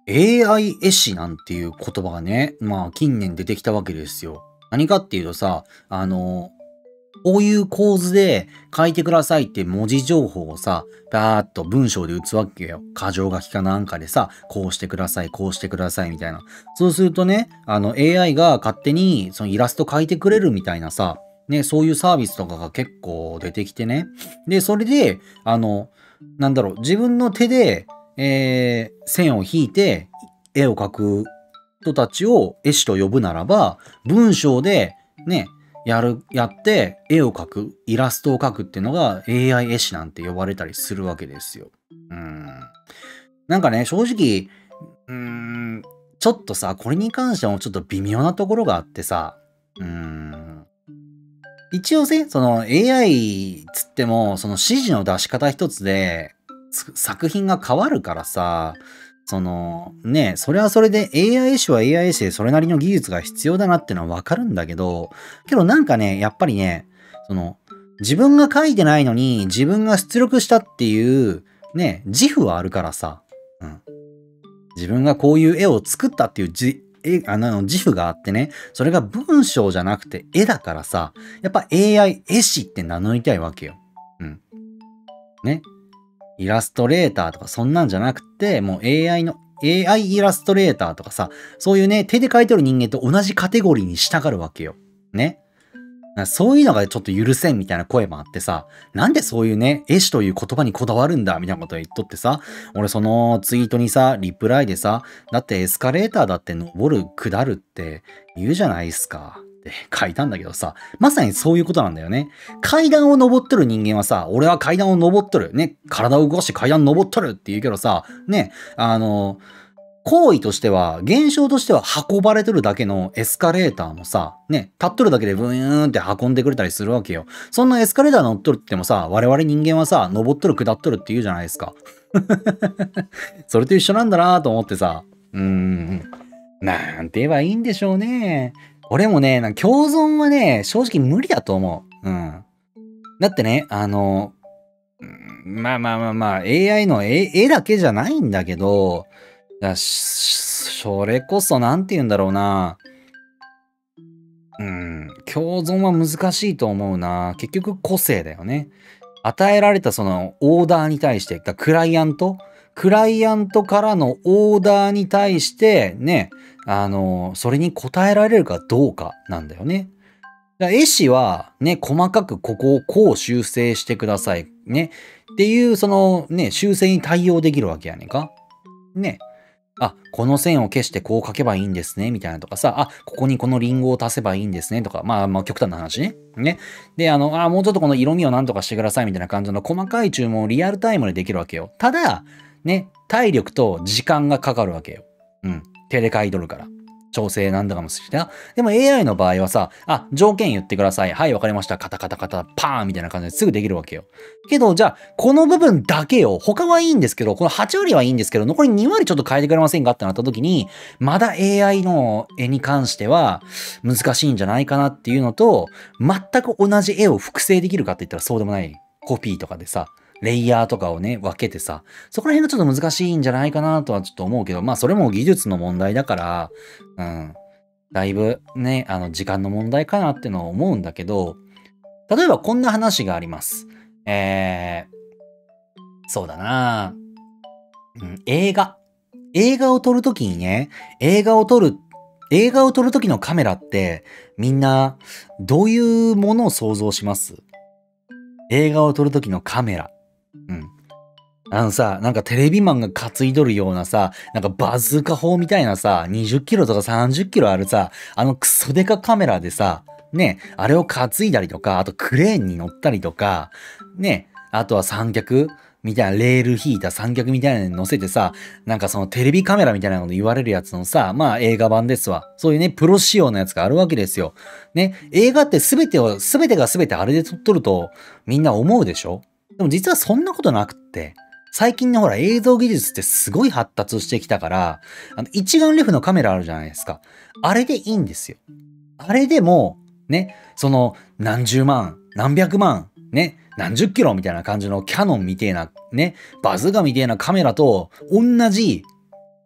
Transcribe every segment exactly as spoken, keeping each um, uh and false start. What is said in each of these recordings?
エーアイ 絵師なんていう言葉がね、まあ近年出てきたわけですよ。何かっていうとさ、あの、こういう構図で書いてくださいって文字情報をさ、バーっと文章で打つわけよ。箇条書きかなんかでさ、こうしてください、こうしてくださいみたいな。そうするとね、あの エーアイ が勝手にそのイラスト描いてくれるみたいなさ、ね、そういうサービスとかが結構出てきてね。で、それで、あの、なんだろう、自分の手で、えー線を引いて絵を描く人たちを絵師と呼ぶならば、文章でね、やる、やって絵を描く、イラストを描くっていうのが エーアイ 絵師なんて呼ばれたりするわけですよ。うん。なんかね、正直、うーん、ちょっとさ、これに関してはちょっと微妙なところがあってさ、うーん。一応ね、その エーアイ つっても、その指示の出し方一つで、つ作品が変わるからさ、その、ね、それはそれで エーアイ 絵師は エーアイ 絵師でそれなりの技術が必要だなってのはわかるんだけど、けどなんかね、やっぱりね、その、自分が書いてないのに自分が出力したっていう、ね、自負はあるからさ、うん。自分がこういう絵を作ったっていうじ絵あの自負があってね、それが文章じゃなくて絵だからさ、やっぱ エーアイ 絵師って名乗りたいわけよ。うん。ね。イラストレーターとかそんなんじゃなくて、もう エーアイ の、エーアイ イラストレーターとかさ、そういうね、手で描いてる人間と同じカテゴリーに従うわけよ。ね。そういうのがちょっと許せんみたいな声もあってさ、なんでそういうね、絵師という言葉にこだわるんだみたいなことを言っとってさ、俺そのツイートにさ、リプライでさ、だってエスカレーターだって登る、下るって言うじゃないっすか。って書いたんだけどさ、まさにそういうことなんだよね。階段を登っとる人間はさ、俺は階段を登っとる。ね、体を動かして階段登っとるって言うけどさ、ね、あの、行為としては、現象としては運ばれてるだけのエスカレーターもさ、ね、立っとるだけでブーンって運んでくれたりするわけよ。そんなエスカレーター乗っとるって言ってもさ、我々人間はさ、登っとる下っとるって言うじゃないですか。それと一緒なんだなと思ってさ、うーん、なんて言えばいいんでしょうね。俺もね、なんか共存はね、正直無理だと思う。うん。だってね、あの、うんまあまあまあまあ、エーアイ の絵絵だけじゃないんだけど、だしそれこそ、なんて言うんだろうな。うん、共存は難しいと思うな。結局個性だよね。与えられたそのオーダーに対して、だクライアントクライアントからのオーダーに対してね、あの、それに応えられるかどうかなんだよね。だから絵師はね、細かくここをこう修正してください。ね。っていうそのね、修正に対応できるわけやねんか。ね。あ、この線を消してこう書けばいいんですね、みたいなとかさ、あ、ここにこのリンゴを足せばいいんですね、とか、まあまあ極端な話ね。ね。で、あの、あ、もうちょっとこの色味をなんとかしてください、みたいな感じの細かい注文をリアルタイムでできるわけよ。ただ、ね、体力と時間がかかるわけよ。うん。手で書いとるから。調整なんだかもしれない。でも エーアイ の場合はさ、あ、条件言ってください。はい、わかりました。カタカタカタ、パーンみたいな感じですぐできるわけよ。けど、じゃあ、この部分だけよ。他はいいんですけど、このはち割はいいんですけど、残りに割ちょっと変えてくれませんかってなった時に、まだ エーアイ の絵に関しては難しいんじゃないかなっていうのと、全く同じ絵を複製できるかって言ったらそうでもない。コピーとかでさ、レイヤーとかをね、分けてさ、そこら辺がちょっと難しいんじゃないかなとはちょっと思うけど、まあそれも技術の問題だから、うん。だいぶね、あの時間の問題かなってのは思うんだけど、例えばこんな話があります。えー、そうだな、うん、映画。映画を撮るときにね、映画を撮る、映画を撮るときのカメラって、みんな、どういうものを想像します？映画を撮るときのカメラ。うん。あのさ、なんかテレビマンが担いどるようなさ、なんかバズーカ砲みたいなさ、にじゅっキロとかさんじゅっキロあるさ、あのクソデカカメラでさ、ね、あれを担いだりとか、あとクレーンに乗ったりとか、ね、あとは三脚みたいな、レール引いた三脚みたいなのに乗せてさ、なんかそのテレビカメラみたいなので言われるやつのさ、まあ映画版ですわ。そういうね、プロ仕様のやつがあるわけですよ。ね、映画って全てを、全てが全てあれで撮っとるとみんな思うでしょ？でも実はそんなことなくって、最近のほら映像技術ってすごい発達してきたから、あの一眼レフのカメラあるじゃないですか。あれでいいんですよ。あれでも、ね、その何十万、何百万、ね、何十キロみたいな感じのキャノンみたいな、ね、バズーカみたいなカメラと同じ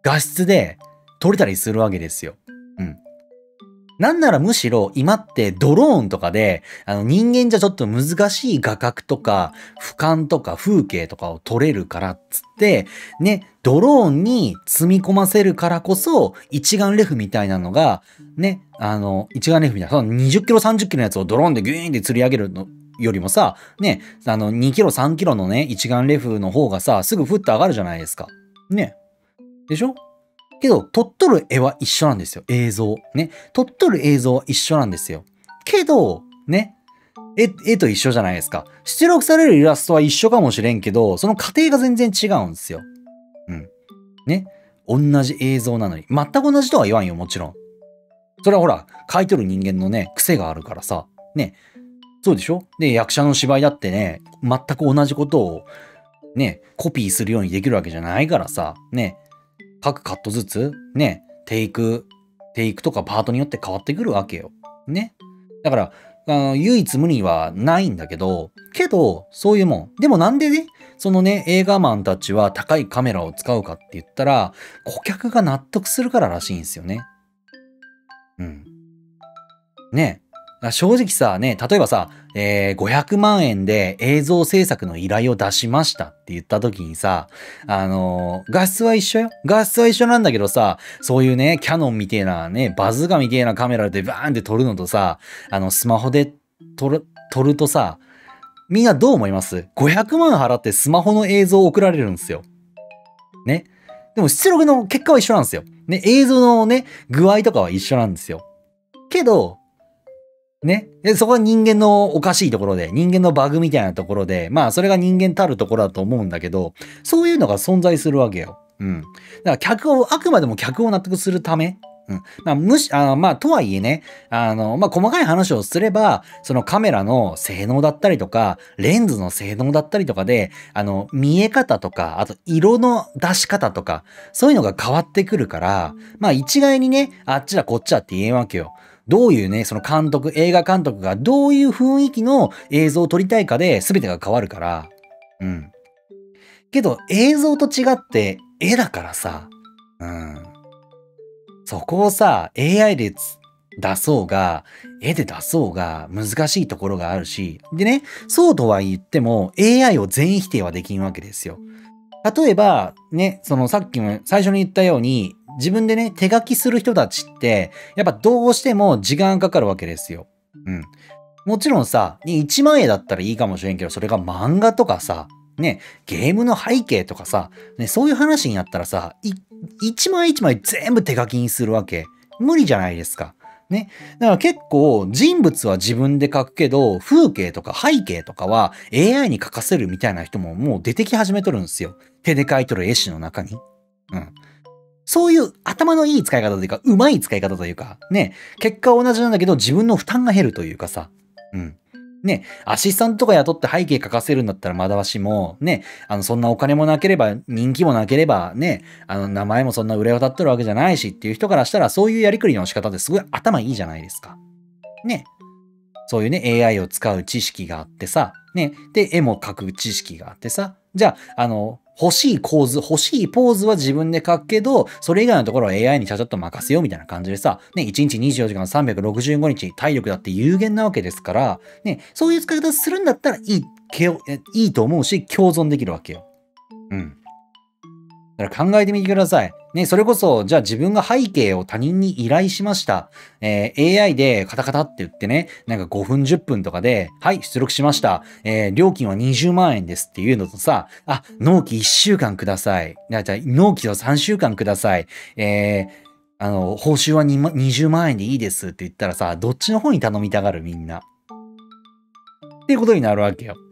画質で撮れたりするわけですよ。うん。なんならむしろ今ってドローンとかで、あの人間じゃちょっと難しい画角とか俯瞰とか風景とかを撮れるからっつって、ね、ドローンに積み込ませるからこそ一眼レフみたいなのが、ね、あの、一眼レフみたいな、そのにじゅっキロさんじゅっキロのやつをドローンでギューンって釣り上げるのよりもさ、ね、あのにキロさんキロのね、一眼レフの方がさ、すぐふっと上がるじゃないですか。ね。でしょ？けど、撮っとる絵は一緒なんですよ。映像。ね。撮っとる映像は一緒なんですよ。けど、ね。絵、絵と一緒じゃないですか。出力されるイラストは一緒かもしれんけど、その過程が全然違うんですよ。うん。ね。同じ映像なのに。全く同じとは言わんよ、もちろん。それはほら、描いとる人間のね、癖があるからさ。ね。そうでしょ？で、役者の芝居だってね、全く同じことを、ね、コピーするようにできるわけじゃないからさ。ね。各カットずつ、ね、テイク、テイクとかパートによって変わってくるわけよ。ね。だから、あの唯一無二はないんだけど、けど、そういうもん。でもなんでね、そのね、映画マンたちは高いカメラを使うかって言ったら、顧客が納得するかららしいんですよね。うん。ね。正直さ、ね、例えばさ、えー、ごひゃくまんえんで映像制作の依頼を出しましたって言った時にさ、あのー、画質は一緒よ。画質は一緒なんだけどさ、そういうね、キャノンみてえなね、バズーカみてえなカメラでバーンって撮るのとさ、あの、スマホで撮る、撮るとさ、みんなどう思います？ ごひゃく 万払ってスマホの映像を送られるんですよ。ね。でも出力の結果は一緒なんですよ。ね、映像のね、具合とかは一緒なんですよ。けど、ね。で、そこは人間のおかしいところで、人間のバグみたいなところで、まあ、それが人間たるところだと思うんだけど、そういうのが存在するわけよ。うん。だから客を、あくまでも客を納得するため、うん。まあ、むし、あの、まあ、とはいえね、あの、まあ、細かい話をすれば、そのカメラの性能だったりとか、レンズの性能だったりとかで、あの、見え方とか、あと色の出し方とか、そういうのが変わってくるから、まあ、一概にね、あっちだこっちだって言えんわけよ。どういうね、その監督、映画監督がどういう雰囲気の映像を撮りたいかで全てが変わるから。うん。けど映像と違って絵だからさ。うん。そこをさ、エーアイ で出そうが、絵で出そうが難しいところがあるし。でね、そうとは言っても エーアイ を全否定はできんわけですよ。例えば、ね、そのさっきも最初に言ったように、自分でね、手書きする人たちって、やっぱどうしても時間かかるわけですよ。うん。もちろんさ、いちまん円だったらいいかもしれんけど、それが漫画とかさ、ね、ゲームの背景とかさ、ね、そういう話になったらさ、い一枚一枚全部手書きにするわけ。無理じゃないですか。ね。だから結構人物は自分で描くけど、風景とか背景とかは エーアイ に描かせるみたいな人ももう出てき始めとるんですよ。手で描いとる絵師の中に。うん。そういう頭のいい使い方というか、うまい使い方というか、ね、結果は同じなんだけど自分の負担が減るというかさ。うん。ね、アシスタントとか雇って背景描かせるんだったらまだわしも、ね、あの、そんなお金もなければ、人気もなければ、ね、あの、名前もそんな売れ渡ってるわけじゃないしっていう人からしたら、そういうやりくりの仕方ってすごい頭いいじゃないですか。ね。そういうね、エーアイ を使う知識があってさ、ね、で、絵も描く知識があってさ、じゃあ、あの、欲しい構図、欲しいポーズは自分で描くけど、それ以外のところは エーアイ にちゃちゃっと任せようみたいな感じでさ、ね、いちにちにじゅうよじかんさんびゃくろくじゅうごにち体力だって有限なわけですから、ね、そういう使い方するんだったらいい、けいいと思うし、共存できるわけよ。うん。だから考えてみてください。ね、それこそ、じゃあ自分が背景を他人に依頼しました。えー、エーアイ でカタカタって言ってね、なんかごふんじゅっぷんとかで、はい、出力しました。えー、料金はにじゅうまんえんですっていうのとさ、あ、納期いっしゅうかんください。じゃあ納期をさんしゅうかんください。えー、あの、報酬はにじゅうまんえんでいいですって言ったらさ、どっちの方に頼みたがるみんな。っていうことになるわけよ。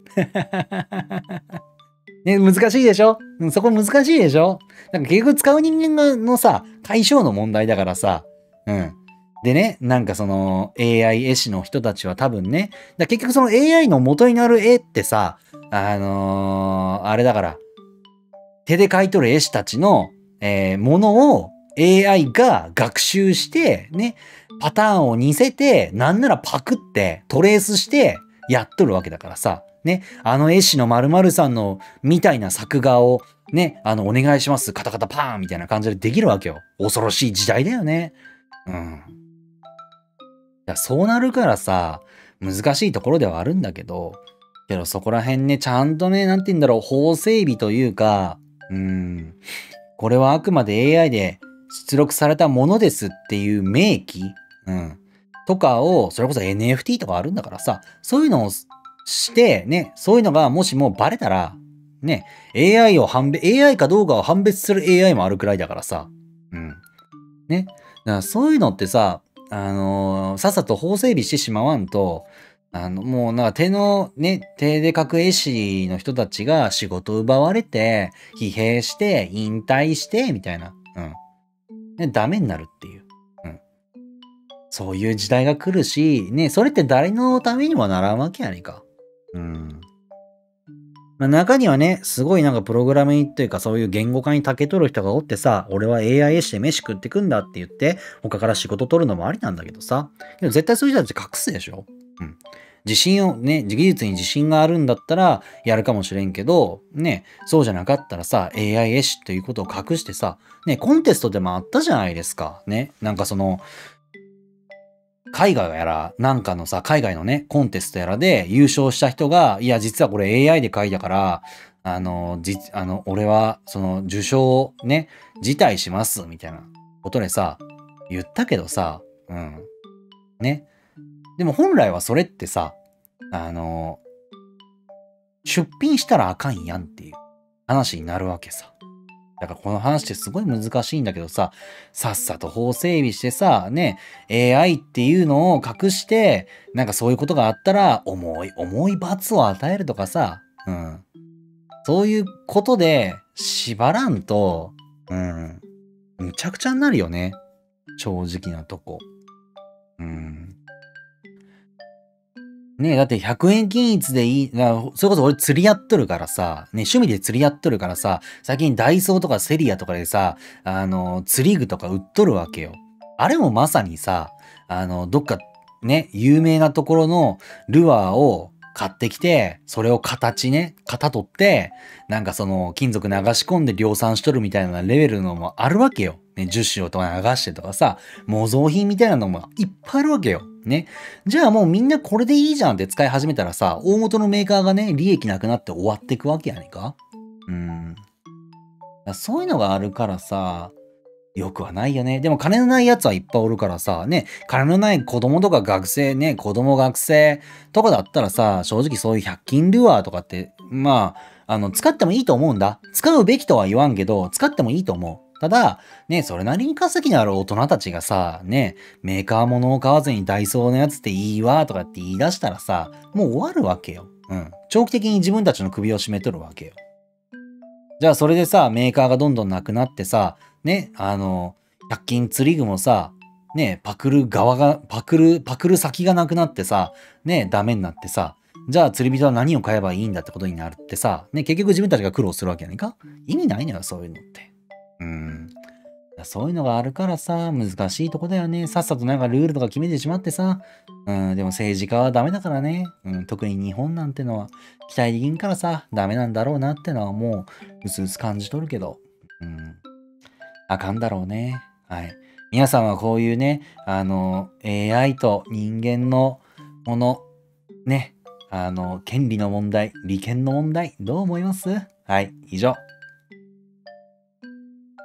ね、難しいでしょ？そこ難しいでしょ？なんか結局使う人間のさ、対象の問題だからさ。うん。でね、なんかその エーアイ 絵師の人たちは多分ね、だ結局その エーアイ の元になる絵ってさ、あのー、あれだから、手で描いとる絵師たちの、えー、ものを エーアイ が学習して、ね、パターンを似せて、なんならパクってトレースしてやっとるわけだからさ。 ね、あの絵師の〇〇さんのみたいな作画をね、あの、お願いします。カタカタパーンみたいな感じでできるわけよ。恐ろしい時代だよね。うん。いや、そうなるからさ、難しいところではあるんだけど、けどそこら辺ね、ちゃんとね、なんて言うんだろう、法整備というか、うーん、これはあくまで エーアイ で出力されたものですっていう明記、うん、とかを、それこそ エヌエフティー とかあるんだからさ、そういうのをして、ね、そういうのがもしもバレたら、ね、エーアイ を判別、エーアイ かどうかを判別する エーアイ もあるくらいだからさ、うん。ね。だからそういうのってさ、あのーさっさと法整備してしまわんと、あの、もうなんか手のね、手で描く絵師の人たちが仕事奪われて、疲弊して、引退して、みたいな。うん。で、ダメになるっていう。うん。そういう時代が来るし、ね、それって誰のためにもならんわけやねんか。うん。まあ、中にはね、すごいなんかプログラムにっていうかそういう言語化に長けとる人がおってさ、俺は エーアイ 絵師で飯食ってくんだって言って、他から仕事取るのもありなんだけどさ。けど絶対そういう人たち隠すでしょ。うん。自信をね、技術に自信があるんだったらやるかもしれんけど、ね、そうじゃなかったらさ、エーアイ 絵師っていうことを隠してさ、ね、コンテストでもあったじゃないですか。ね、なんかその、海外やら、なんかのさ、海外のね、コンテストやらで優勝した人が、いや、実はこれ エーアイ で書いたから、あの、じ、あの、俺は、その、受賞をね、辞退します、みたいなことでさ、言ったけどさ、うん。ね。でも本来はそれってさ、あの、出品したらあかんやんっていう話になるわけさ。だからこの話ってすごい難しいんだけどさ、さっさと法整備してさ、ね、エーアイ っていうのを隠して、なんかそういうことがあったら、重い、重い罰を与えるとかさ、うん。そういうことで縛らんと、うん。むちゃくちゃになるよね。正直なとこ。うん。ねえ、だってひゃくえん均一でいい、なそれこそ俺釣りやっとるからさ、ね、趣味で釣りやっとるからさ、最近ダイソーとかセリアとかでさ、あの、釣り具とか売っとるわけよ。あれもまさにさ、あの、どっかね、有名なところのルアーを買ってきて、それを形ね、型取って、なんかその金属流し込んで量産しとるみたいなレベルのもあるわけよ。ね、樹脂をとか流してとかさ、模造品みたいなのもいっぱいあるわけよ。ね。じゃあもうみんなこれでいいじゃんって使い始めたらさ、大元のメーカーがね、利益なくなって終わっていくわけやねんか。うん。そういうのがあるからさ、よくはないよね。でも金のないやつはいっぱいおるからさ、ね、金のない子供とか学生ね、子供学生とかだったらさ、正直そういうひゃく均ルアーとかって、まあ、あの、使ってもいいと思うんだ。使うべきとは言わんけど、使ってもいいと思う。ただ、ね、それなりに稼ぎのある大人たちがさ、ね、メーカー物を買わずにダイソーのやつっていいわとかって言い出したらさ、もう終わるわけよ。うん。長期的に自分たちの首を絞めとるわけよ。じゃあそれでさ、メーカーがどんどんなくなってさ、ね、あの、ひゃく均釣り具もさ、ね、パクる側が、パクる、パクる先がなくなってさ、ね、ダメになってさ、じゃあ釣り人は何を買えばいいんだってことになるってさ、ね、結局自分たちが苦労するわけやねんか。意味ないのよ、そういうのって。うん。そういうのがあるからさ、難しいとこだよね。さっさとなんかルールとか決めてしまってさ。うん、でも政治家はダメだからね。うん、特に日本なんてのは期待できんからさ、ダメなんだろうなってのはもう、うすうす感じ取るけど。うん、あかんだろうね。はい。皆さんはこういうね、あの、エーアイ と人間のもの、ね、あの、権利の問題、利権の問題、どう思います？はい、以上。